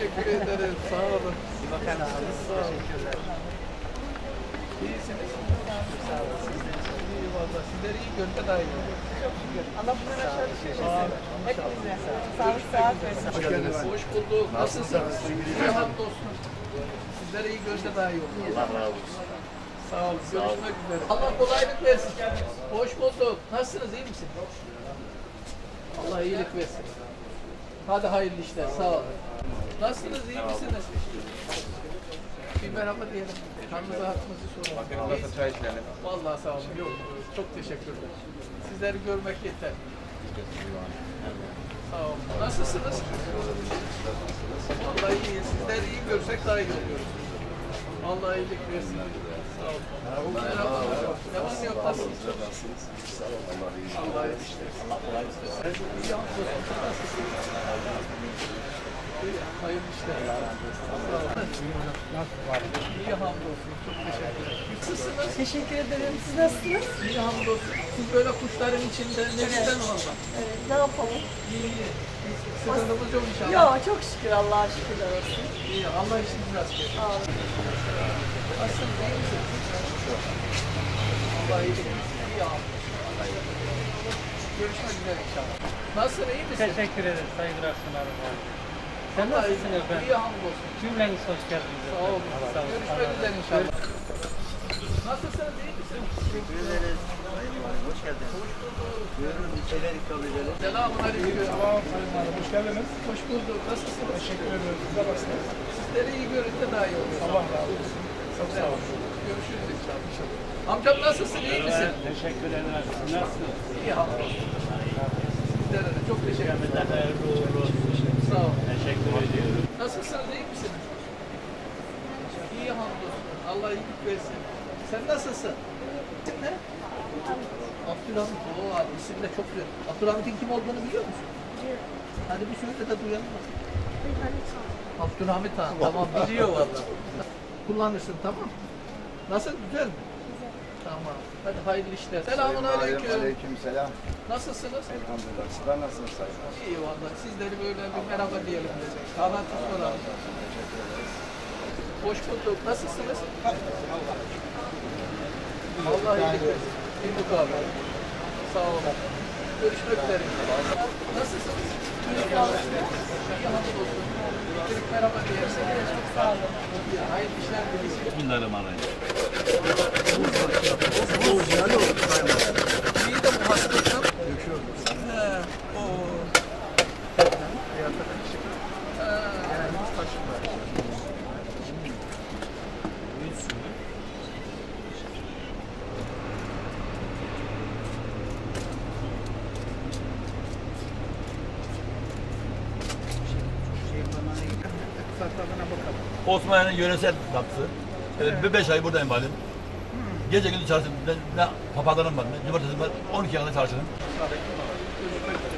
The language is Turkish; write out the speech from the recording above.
teşekkür ederim. Sağ olun. Bakanım, teşekkürler. İyisiniz. Sağ olun. İyi valla. Sizleri iyi görünce daha iyi olur. Çok şükür. Allah bundan aşağı düşürmesin. Amin. Hepinize. Sağlık, sıhhat versin. Hoş geldiniz. Hoş bulduk. Nasılsınız? İyi hamdolsun. Sizleri iyi görünce daha iyi olur. Allah razı olsun. Sağ olun. Görüşmek üzere. Allah kolaylık versin. Hoş bulduk. Nasılsınız? İyi misiniz? Allah iyilik versin. Hadi hayırlı işler. Sağ olun. Nasılsınız? İyi misiniz? Bir merhaba diyelim. Kanınızı hakkınızı sorun. Çay içelim. Vallahi sağ olun. Yok. Çok teşekkürler. Sizleri görmek yeter. Sağ olun. Nasılsınız? Vallahi iyi. Sizleri iyi görsek daha iyi oluyoruz. Allah iyilik versin. Sağ olun. Merhaba. Ne var ne yok? Nasılsınız? Allah iyilik versin. Allah kolaylık versin. İyi hamdolsun. Nasılsınız? Hayırlı işler. İyi hamdolsun. Çok teşekkür ederim. Nasılsınız? Teşekkür ederim. Siz nasılsınız? İyi hamdolsun. Siz böyle kuşların içinde ne güzel valla. Evet, ne yapalım? İyi. Sıkıntımız yok inşallah. Yok, çok şükür. Allah'a şükürler olsun. İyi. Allah işinizi rast getirsin. Sağ olun. Nasılsınız? İyi misiniz? Allah iyilik versin. İyi hamdolsun. Görüşmek üzere inşallah. Nasılsın? İyi misin? Teşekkür ederim Sayın Raşınar'ım. Sen Allah nasılsın iyilik. efendim? İyi hamdolsun. Cümleniz hoş geldiniz. Sağ olun. Görüşmek üzere inşallah. Nasılsınız? İyi misiniz? Teşekkür ederiz. Hoş geldiniz. Hoş bulduk. Buyurun bir şeyler ikram edelim. Selamun aleyküm. Tamam Sayın Hanım, hoş geldiniz. Hoş bulduk. Nasılsınız? Teşekkür ediyoruz. Size basınız. Sizleri iyi görünce daha iyi olur. Allah razı olsun. Çok sağ olun. Görüşürüz inşallah. Amcam nasılsın? İyi misin? Teşekkür ederim. Nasılsınız? İyi hamdolsun. Sizlere de çok teşekkür ederim. Hayırlı uğurlu olsun. Sağ olun. Teşekkür ediyorum. Nasılsınız? İyi misiniz? İyi hamdolsun. Allah iyilik versin. Sen nasılsın? İsim ne? Abdülhamit. Oo abi isim de çok güzel. Abdülhamit'in kim olduğunu biliyor musun? Hadi bir söyle de duyalım. Abdülhamit Han. Tamam biliyor valla. Kullanırsın tamam. Nasıl? Güzel mi? Tamam. Hadi hayırlı işler. Selamun aleyküm. Aleykümselam. Nasılsınız? Elhamdülillah. Sizler nasılsınız Sayın? İyi valla. Sizleri böyle bir merhaba diyelim dedik. Kahvaltı soralım. Hoş bulduk. Nasılsınız? Allah iyilik versin. Bildik abi. Sağ olun. Görüşmek üzere. Nasılsınız? İyi hamdolsun. Dedik merhaba diyelim. Çok sağ olun. Hayırlı işler dileriz. Bismillahirrahmanirrahim. İyi de bu hastalıktan. He. O. Yani hiç taşınmıyor. Sakladığına bakalım. Osmanlı'nın yöresel tatlısı. Evet, 5 ay buradayım halim. Gece gündüz çalıştım. Ne papazlarım var, ne cumartesi var. 12 yılda çalıştım. Görüşmek üzere.